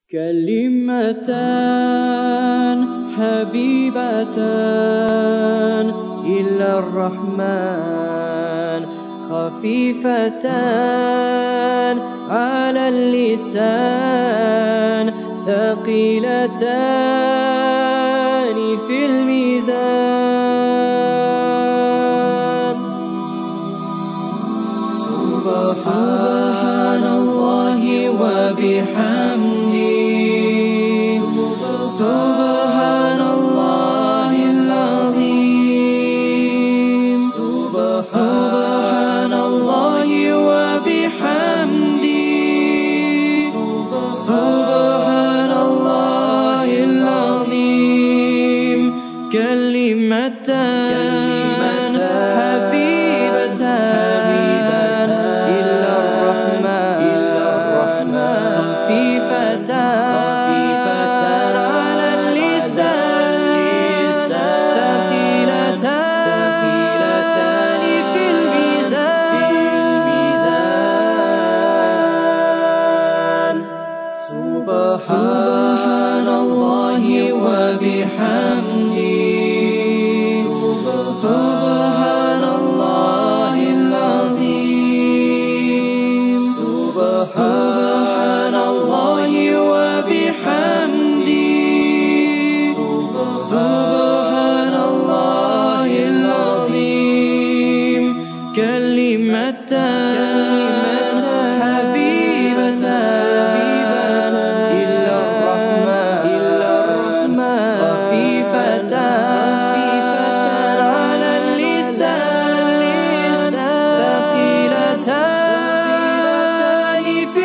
كلمتان حبيبتان إلى الرحمن، خفيفتان على اللسان، ثقيلتان في الميزان. سبحان الله وبحمده، سبحان الله العظيم، سبحان الله وبحمده، سبحان الله العظيم. كلمتان حبيبتان إلى الرحمن، خفيفتان على اللسان، ثقيلتان في الميزان. سبحان الله وبحمده، سبحان الله العظيم، سبحان الله وبحمده، سبحان الله العظيم. كلمتان حبيبتان إلى الرحمن، خفيفتان على اللسان، ثقيلتان في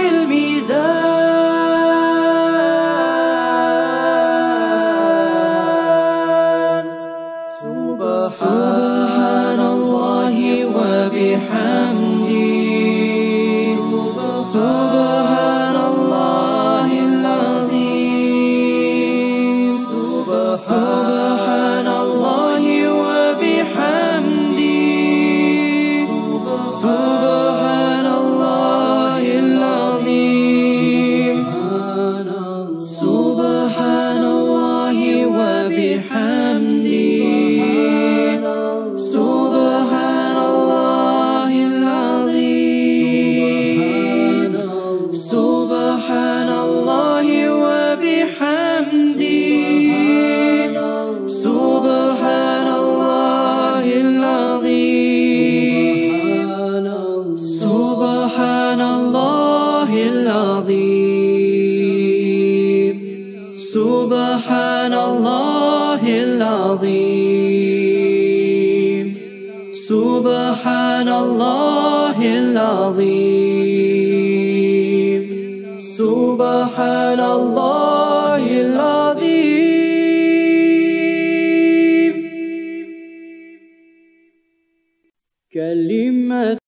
الميزان. سبحان الله وبحمده، سبحان الله العظيم، سبحان الله وبحمده، سبحان الله العظيم. سبحان الله وبحمده، سبحان الله العظيم، سبحان الله وبحمده، سبحان الله العظيم، سبحان الله العظيم، سبحان الله العظيم، سبحان الله العظيم، سبحان الله العظيم. كلمة